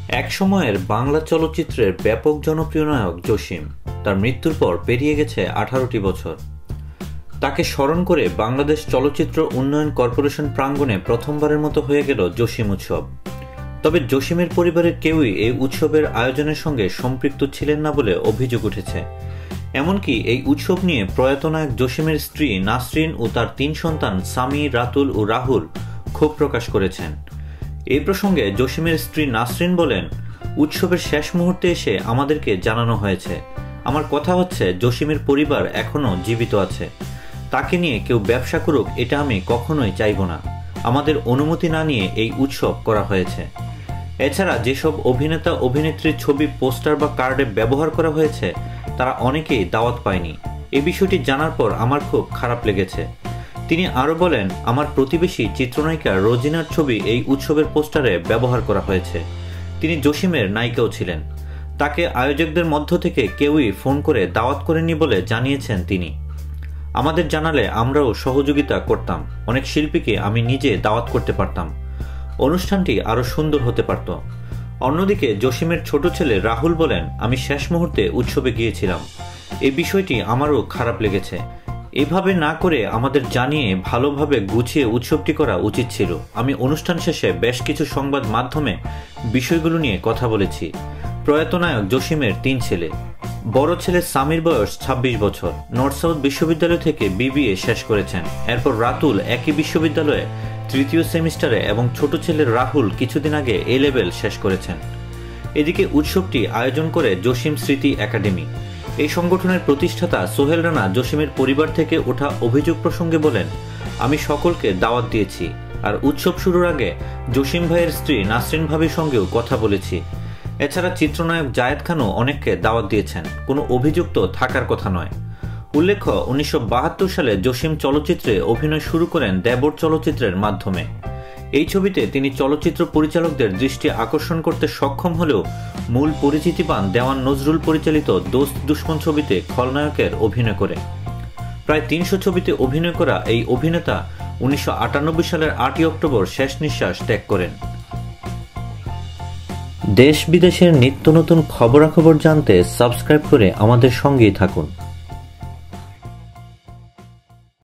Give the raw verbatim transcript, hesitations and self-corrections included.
এক সময়ের বাংলা চলচ্চিত্রের ব্যাপক জনপ্রিয় নায়ক জসিম তার মৃত্যুর পর পেরিয়ে গেছে আঠারোটি বছর। তাকে স্মরণ করে বাংলাদেশ চলচ্চিত্র উন্নয়ন কর্পোরেশন প্রাঙ্গণে প্রথমবারের মতো হয়ে গেল জসিম উৎসব। তবে জসিমের পরিবারের কেউই এই উৎসবের আয়োজনের সঙ্গে সম্পৃক্ত ছিলেন না বলে অভিযোগ উঠেছে। এমনকি এই উৎসব নিয়ে প্রয়াত নায়ক জসিমের স্ত্রী নাসরিন ও তার তিন সন্তান সামি, রাতুল ও রাহুল ক্ষোভ প্রকাশ করেছেন। এই প্রসঙ্গে জসিমের স্ত্রী নাসরিন বলেন, উৎসবের শেষ মুহূর্তে এসে আমাদেরকে জানানো হয়েছে, আমার কথা হচ্ছে জসিমের পরিবার এখনো জীবিত আছে, তাকে নিয়ে কেউ ব্যবসা করুক এটা আমি কখনোই চাইব না। আমাদের অনুমতি না নিয়ে এই উৎসব করা হয়েছে। এছাড়া যেসব অভিনেতা অভিনেত্রীর ছবি পোস্টার বা কার্ডে ব্যবহার করা হয়েছে তারা অনেকেই দাওয়াত পায়নি। এই বিষয়টি জানার পর আমার খুব খারাপ লেগেছে। তিনি আরও বলেন, আমার প্রতিবেশী চিত্রনায়িকা রোজিনার ছবি এই উৎসবের পোস্টারে ব্যবহার করা হয়েছে। তিনি জসিমের নায়িকাও ছিলেন। তাকে আয়োজকদের মধ্য থেকে কেউই ফোন করে দাওয়াত করেনি বলে জানিয়েছেন তিনি। আমাদের জানালে আমরাও সহযোগিতা করতাম, অনেক শিল্পীকে আমি নিজে দাওয়াত করতে পারতাম, অনুষ্ঠানটি আরও সুন্দর হতে পারত। অন্যদিকে জসিমের ছোট ছেলে রাহুল বলেন, আমি শেষ মুহূর্তে উৎসবে গিয়েছিলাম, এই বিষয়টি আমারও খারাপ লেগেছে। এভাবে না করে আমাদের জানিয়ে ভালোভাবে গুছিয়ে উৎসবটি করা উচিত ছিল। আমি অনুষ্ঠান শেষে বেশ কিছু সংবাদ মাধ্যমে বিষয়গুলো নিয়ে কথা বলেছি। প্রয়াত নায়ক জসিমের তিন ছেলে। বড় ছেলে সামির বয়স ছাব্বিশ বছর, নর্থ সাউথ বিশ্ববিদ্যালয় থেকে বিবিএ শেষ করেছেন। এরপর রাতুল একই বিশ্ববিদ্যালয়ে তৃতীয় সেমিস্টারে এবং ছোট ছেলে রাহুল কিছুদিন আগে এ লেভেল শেষ করেছেন। এদিকে উৎসবটি আয়োজন করে জসিম স্মৃতি একাডেমি। এই সংগঠনের প্রতিষ্ঠাতা সোহেল রানা জসিমের পরিবার থেকে ওঠা অভিযোগ প্রসঙ্গে বলেন, আমি সকলকে দাওয়াত দিয়েছি, আর উৎসব শুরুর আগে জসিম ভাইয়ের স্ত্রী নাসরিন ভাবির সঙ্গেও কথা বলেছি। এছাড়া চিত্রনায়ক জায়েদ খানও অনেককে দাওয়াত দিয়েছেন, কোনো অভিযোগ তো থাকার কথা নয়। উল্লেখ্য, উনিশশো বাহাত্তর সালে জসিম চলচ্চিত্রে অভিনয় শুরু করেন দেবর চলচ্চিত্রের মাধ্যমে। এই ছবিতে তিনি চলচ্চিত্র পরিচালকদের দৃষ্টি আকর্ষণ করতে সক্ষম হলেও মূল পরিচিতি পান দেওয়ান নজরুল পরিচালিত দোস্ত দুশ্মন ছবিতে খলনায়কের অভিনয় করে। প্রায় তিনশো ছবিতে অভিনয় করা এই অভিনেতা উনিশশো আটানব্বই সালের আটই অক্টোবর শেষ নিঃশ্বাস ত্যাগ করেন। দেশ বিদেশের নিত্য নতুন খবরাখবর জানতে সাবস্ক্রাইব করে আমাদের সঙ্গেই থাকুন।